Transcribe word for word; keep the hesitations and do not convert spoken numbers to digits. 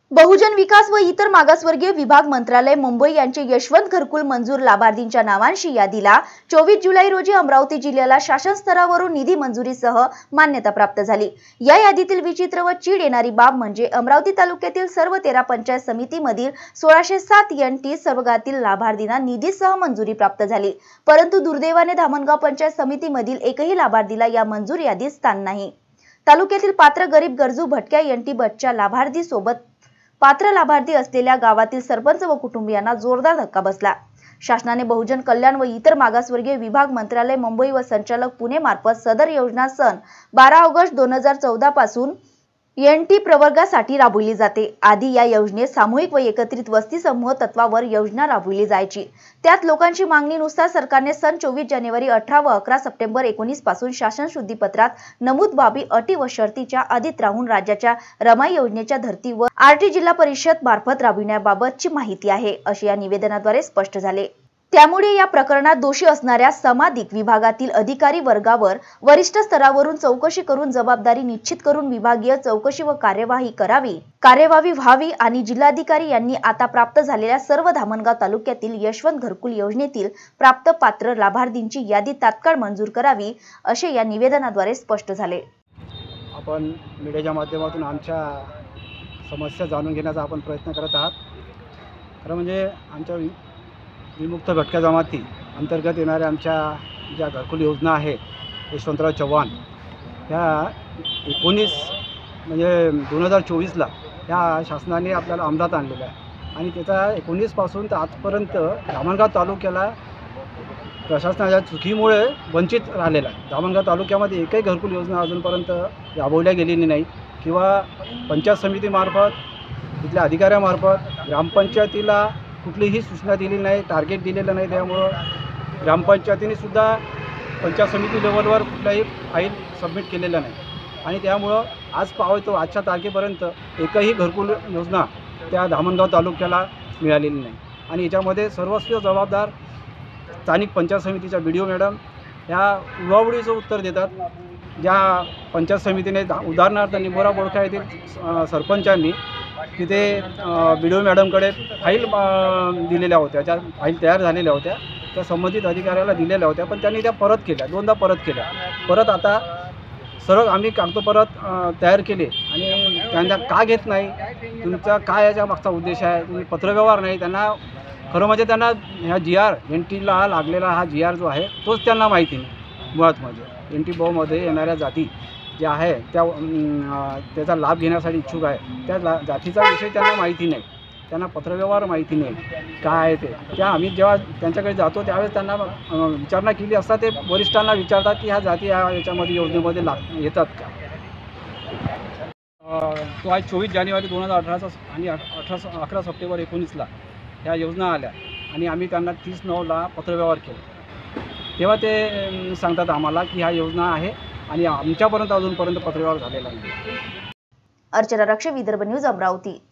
बहुजन विकास व इतर मागासवर्गीय विभाग मंत्रालय मुंबई यांचे यशवंत घरकुल मंजूर लाभार्थींच्या नावांशी यादीला चोवीस जुलै रोजी अमरावती जिल्ह्याला शासन स्तरावरून निधी मंजुरीसह मान्यता प्राप्त झाली। या यादीतील विचित्र व चीड येणारी बाब म्हणजे अमरावती तालुक्यातील सर्व तेरा पंचायत समितीमधील सोळाशे सात एन टी सर्वगातील लाभार्थींना निधीसह मंजुरी प्राप्त झाली, परंतु दुर्दैवाने धामणगाव पंचायत समितीमधील एकही लाभार्थीला या मंजूर यादीत स्थान नाही। तालुक्यातील पात्र गरीब गरजू भटक्या एन टी बसच्या लाभार्थी सोबत पात्र लाभार्थी असलेल्या गावातील सरपंच व कुटुंबियांना जोरदार धक्का बसला। शासनाने बहुजन कल्याण व इतर मागासवर्गीय विभाग मंत्रालय मुंबई व संचालक पुणे मार्फत सदर योजना सन बारा ऑगस्ट दोन हजार चौदा पासून एन टी प्रवर्गासाठी राबविली जाते। आधी या योजनेत सामूहिक व एकत्रित वस्ती समूह तत्वावर योजना राबविली जायची। त्यात लोकांची मागणीनुसार सरकारने सन चोवीस जानेवारी अठरा व अकरा सप्टेंबर एकोणीस पासून शासन शुद्धीपत्रात नमूद बाबी अटी व शर्तीच्या आधीत राहून राज्याच्या रमाई योजनेच्या धर्तीवर आर टी जिल्हा परिषद मार्फत राबविण्याबाबतची माहिती आहे, असे या निवेदनाद्वारे स्पष्ट झाले। त्यामुळे या प्रकरणात दोषी असणाऱ्या समाधिक विभागातील अधिकारी वर्गावर वरिष्ठ स्तरावरून चौकशी करून जबाबदारी निश्चित करून विभागीय चौकशी व कार्यवाही करावी कार्यवाही व्हावी आणि जिल्हाधिकारी यांनी आता प्राप्त झालेल्या सर्व धामणगाव तालुक्यातील यशवंत घरकुल योजनेतील प्राप्त पात्र लाभार्थींची यादी तात्काळ मंजूर करावी, असे या निवेदनाद्वारे स्पष्ट झाले। आपण मीडियाच्या माध्यमातून आमच्या समस्या जाणून घेण्याचा आपण प्रयत्न करत आहात। खरं म्हणजे आमच्या विमुक्त भटक्या जमाती अंतर्गत येणाऱ्या आमच्या ज्या घरकुल योजना आहे यशवंतराव चव्हाण ह्या एकोणीस म्हणजे दोन हजार चोवीसला ह्या शासनाने आपल्याला अंमलात आणलेल्या आहे आणि त्याचा एकोणीसपासून तर आजपर्यंत धामणगाव तालुक्याला प्रशासनाच्या चुकीमुळे वंचित राहिलेला आहे। धामणगाव तालुक्यामध्ये एकही घरकुल योजना अजूनपर्यंत राबवल्या गेलेली नाही किंवा पंचायत समितीमार्फत तिथल्या अधिकाऱ्यामार्फत ग्रामपंचायतीला कुठलीही सूचना दिलेली नाही, टार्गेट दिलेलं नाही। त्यामुळं ग्रामपंचायतीने सुद्धा पंचायत समिती लेवलवर कुठलाही फाईल सबमिट केलेला नाही आणि त्यामुळं आज पाहतो आजच्या तारखेपर्यंत एकही घरकुल योजना त्या धामणगाव तालुक्याला मिळालेली नाही आणि याच्यामध्ये सर्वस्व जबाबदार स्थानिक पंचायत समितीच्या बी डी ओ मॅडम ह्या उडवाउडीचं उत्तर देतात। ज्या पंचायत समितीने उदाहरणार्थ निंबोरा बोडखा येथील सरपंचांनी तिथे बी डी ओ मॅडमकडे फाईल दिलेल्या होत्या, ज्या फाईल तयार झालेल्या होत्या त्या संबंधित अधिकाऱ्याला दिलेल्या होत्या, पण त्यांनी त्या परत केल्या, दोनदा परत केल्या। परत आता सरळ आम्ही कागद परत तयार केले आणि त्यांना का घेत नाही, तुमचा काय याच्या मागचा उद्देश आहे, तुम्ही पत्रव्यवहार नाही। त्यांना खरं म्हणजे त्यांना ह्या जी आर एन टीला लागलेला हा जी आर जो आहे तोच त्यांना माहिती नाही। मुळात म्हणजे एन टी बहुमध्ये येणाऱ्या जाती ज्या आहे त्या त्याचा लाभ घेण्यासाठी इच्छुक आहे त्या जातीचा विषय त्यांना माहिती नाही, त्यांना पत्रव्यवहार माहिती नाही काय आहे ते। त्या आम्ही जेव्हा त्यांच्याकडे जातो त्यावेळेस त्यांना विचारणा केली असता ते वरिष्ठांना विचारतात की ह्या जाती ह्या याच्यामध्ये योजनेमध्ये लाग येतात का। तो आज चोवीस जानेवारी दोन हजार अठराचा आणि अठरा अकरा सप्टेंबर एकोणीसला ह्या योजना आल्या आणि आम्ही त्यांना तीस नऊला पत्रव्यवहार केला, तेव्हा ते सांगतात आम्हाला की ह्या योजना आहे आणि आमच्यापर्यंत अजूनपर्यंत पत्रव्यवहार झालेला नाही। अर्चना रक्षे, विदर्भ न्यूज, अमरावती।